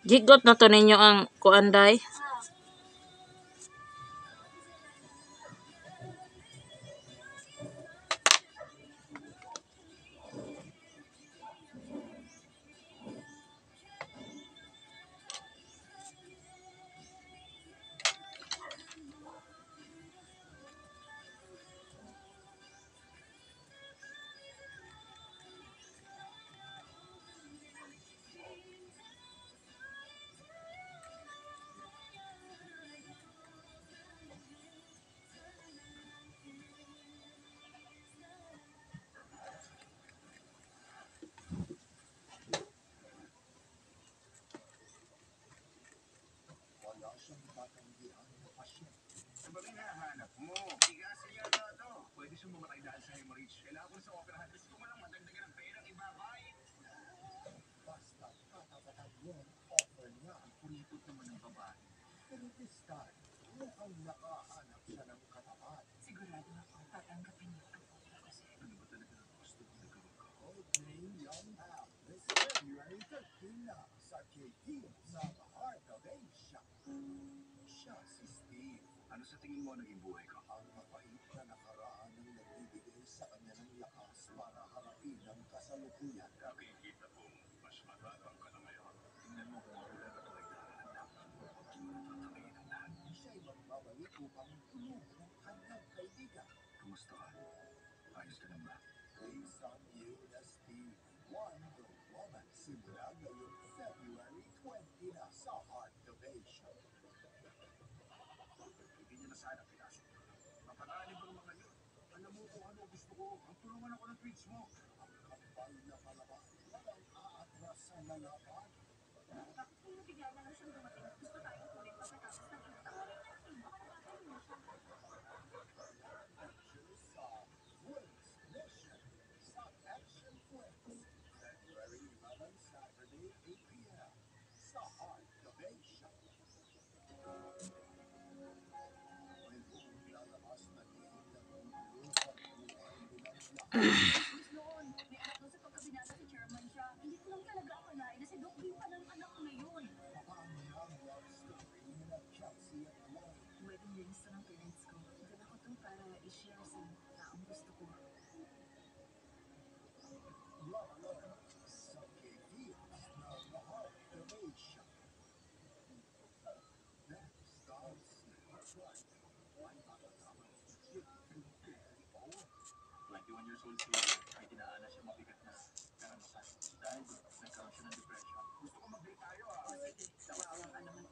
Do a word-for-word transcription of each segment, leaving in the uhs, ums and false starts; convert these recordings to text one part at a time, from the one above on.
Jigot na to ninyo ang kuanday. Ano sa tingin mo naging buhay ko? Ang mapait na nakaraan ng nagbibigay sa kanya ng lakas para harapin ang kasalukuyan. Nakikita ko, mas matapang ka na ngayon. Tingnan mo kung wala na ito ay dahan-dahan. Tatatayin ang lahat. Siya'y magbabalik upang tulungan ang kanyang kaibigan. Kamusta ka? Ayos ka lang ba? Based on you na Steve, Wonder Woman. Simula ngayong February twentieth na sa Heart Ovation. Hindi niya na sana pinasok. Mapatalim ko ng mga yun. Alam mo kung ano gusto ko. Ang tulungan ako ng tweets mo. Ang kapal na palaban. Walang aatras sa lalaban. Bakit kung nabigyan na lang siyang dumating at gusto tayong kulit pagkatapos ng kita? Baka nakakain mo siya. Adventures sa Wings Mission sa Action Flicks. February eleventh, Saturday, eight p m sa Heart Ovation. Noon, may anak doon sa pagkabinata si chairman siya. Hindi ko lang talaga akalain na si Doc yung pa ng anak na yun. Wedding rings to ng parents ko. Dala ko to para i-share sa taong gusto ko. twenty-one years old siya, may dinaanan siya mabigat na karanasan. Dahil nagkaroon siya ng depression. Gusto ko mag-date tayo ah. Sige, kawawa ka naman.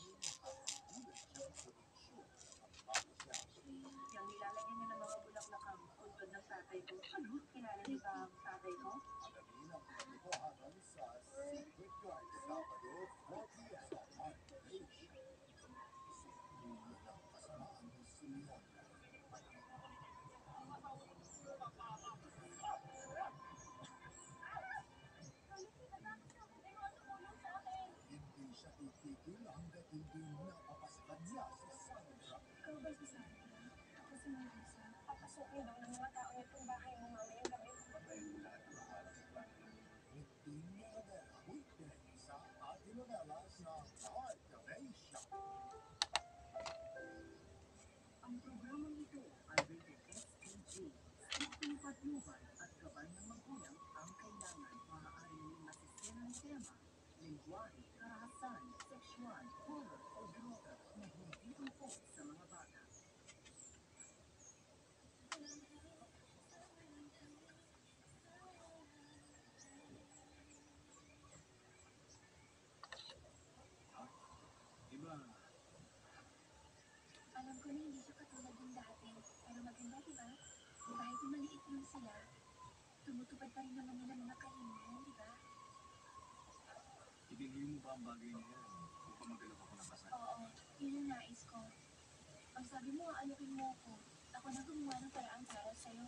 Yung nilalagyan niya ng mga bulaklak ang untod ng tatay ko. Ano? Kilala niyo ba ang tatay ko? Alamin ang katotohanan sa Secret Guard Sabado, four p m sa Heart Ovation. Dulo ng kasamaan ng Sulian. Hindi siya titigil hanggat hindi napapasakan niya si Sandra. Ikaw ba si Sandra? Ako si Marisa. Papasukin daw ng mga tao itong bahay mo mamayang gabi. Patayin mo lahat ng maharap sa bahay. Riting Novela, weekday sa Ate Novela sa Heart Ovation. Ang programang ito ay rated S P G. Striktong patnubay at gabay ng magulang ang kailangan. Maaaring masisirang tema, lingwahe, karahasan, sexual, horror o droga na hindi tungkol sa mga bata. Ha? Diba? Alam ko na hindi siya katulad ng dati, pero maganda, diba? Kahit maliit lang sila, tumutupad pa rin naman nila mga kahilingan, diba? Ibigay mo ba ang bagay na yan upang magalap ako ng kasal? Oo, yun ang nais ko. Ang sabi mo, alukin mo ako. Ako na gumawa ng paraan para sa'yo.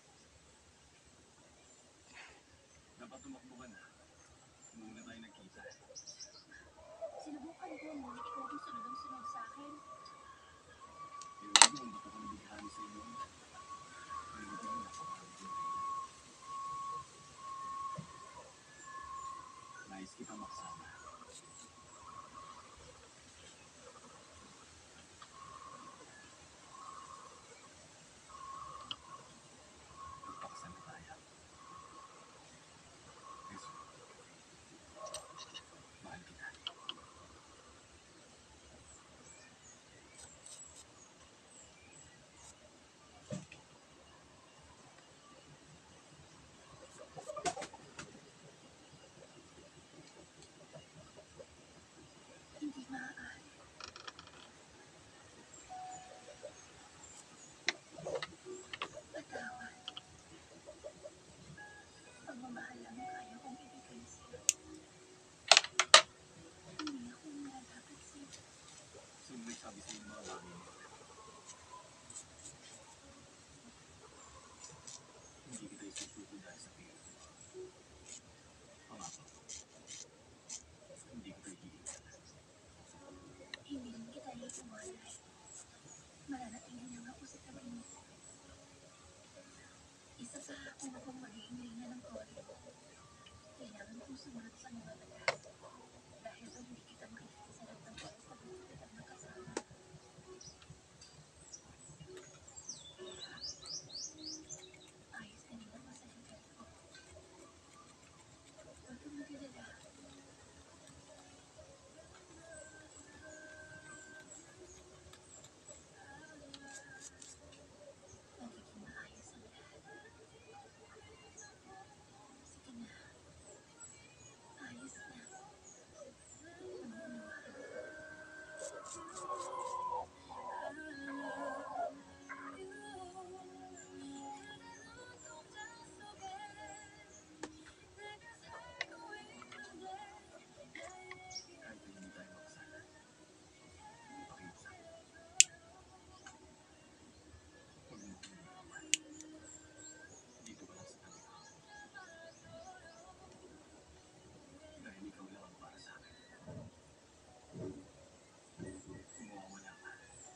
Dapat tumakbo ka na. Muna tayo nagkita. Sinubukan ko, ngunit ikaw yung sunod-sunod sa akin. Ewan ko kung ba't ako nabighani sa inyo. Nalimutin mo na ako. Nais kita makasama. Una kong magiging linya ng kore mo. Kailangan kong sumunod sa mga batas. Dahil doon hindi kita makikita sa loob ng oras na gusto kitang nakasama. Ayos kanina pa sa likod ko. Huwag kang magalala. Magiging maayos ang lahat. Sige na. Ayos na. Maniniwala ka. Kahit hindi tayo makasala, pakiusap. Huwag mo akong iiwan. Dito ka lang sa tabi ko. Dahil ikaw lang ang para sa akin. Kung mawawala ka,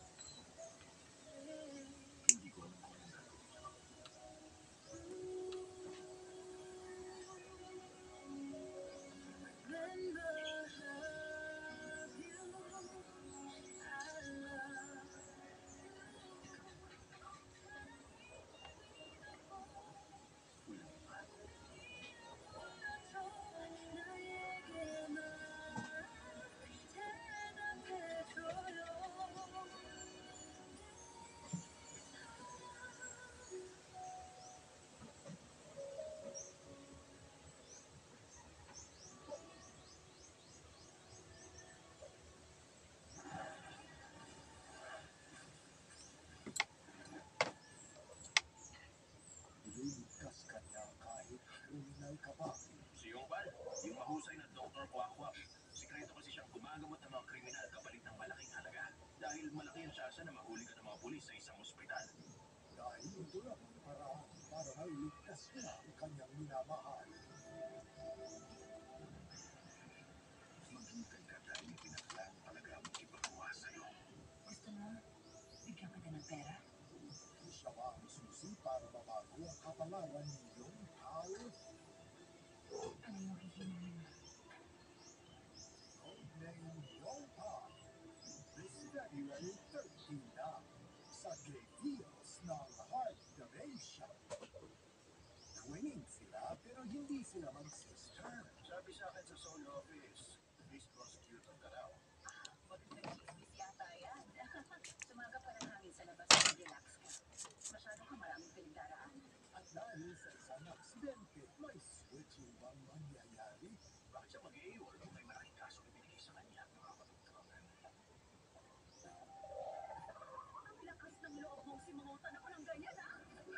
hindi ko alam kung anong gagawin ko. Walang iba. Ililigtas ka niya kahit kriminal ka pa. Si Yongpan, yung mahusay na doktor Kwak-Kwak. Sikreto kasi siyang gumagamot ng mga kriminal kapalit ng malaking halaga. Dahil malaki ang tsansa na mahuli ka ng mga pulis sa isang ospital. Dahil ito lang ang paraan para mailigtas niya ang kanyang minamahal. Maghintay ka dahil pinaklan talaga ang ipagawa sa'yo. Gusto mo, bigyan kita ng pera? Siya ba ang susi para mabago ang kapalaran ninyong tao? Ano yung hihingin mo? Code name Yongpa. This February thirteenth na sa Gay Deals ng Heart Dementia. Twinning sila pero hindi sila mag-sister. Sabi sa akin sa Seoul office, police prosecutor ka raw. Magandang chismis yata yan. Sumaga pa ng hangin sa labas at relax ka. Masyado ka maraming pinagdaraan. At dahil sa isang aksidente, may switching bang mangyayari? Bakit siya mag-iiwan kung may malaking kaso ibinigay sa kanya? Nakakapagtawagan. Ang lakas ng loob mong simangutan ako ng ganyan, ha?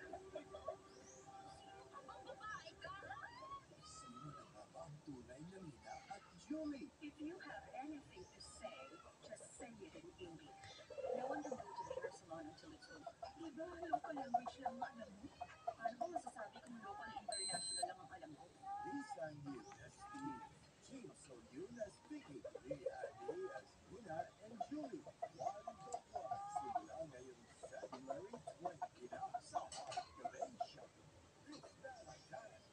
Ang babae ka, ha? Sino na nga ba ang tunay na Nina at Julie? If you have anything to say, just say it in English. No one can go to the hair salon until it's over. Diba, local language lang ang alam mo? Paano ko masasabi kung local international lang ang alam mo? Isang Eunice Steve, Jameson Eunice Vicky, Leanne as Nina and Julie. One to one simula ngayong February twentieth na sa Heart Dementia. This Valentine's.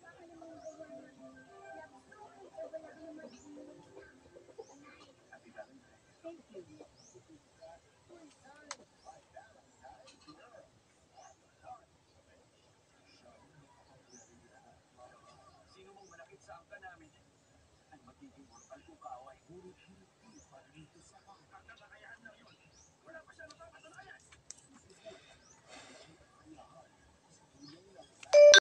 Happy Valentine's. Thank you. Three times by Valentine's Girl. Heart Dementia. Siyang nakapangyarihan at mahal. Sino mong malakit sa angka namin ay magiging mortal kung kaaway. Ngunit hindi